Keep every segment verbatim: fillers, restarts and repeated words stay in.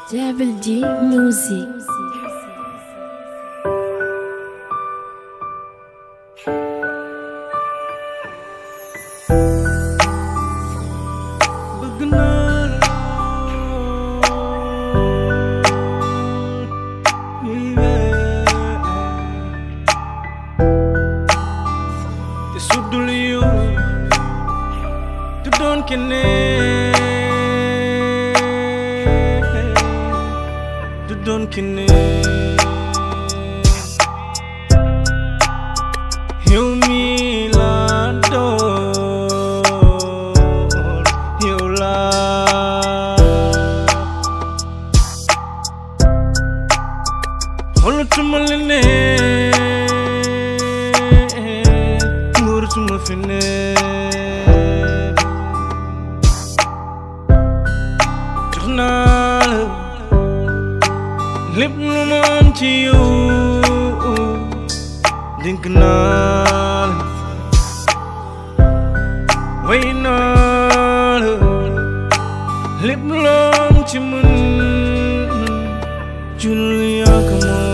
Double D Music. Don't kene, du don't kene. Heal me, Lando, heal la. Hold to my line, move to my fine. Lip no man to you, think not. Wait not. Lip long to moon, Julia, come on.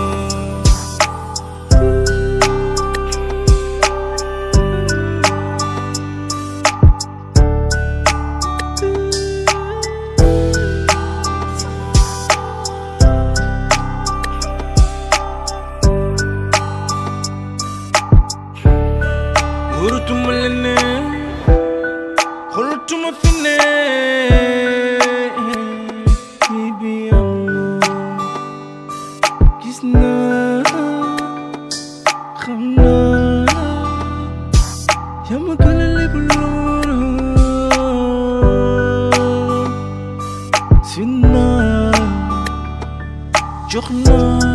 Uru tu malene, holo tu mafine, baby I'm kisna, khamna, yamakala lebulona, sinna, jokhna.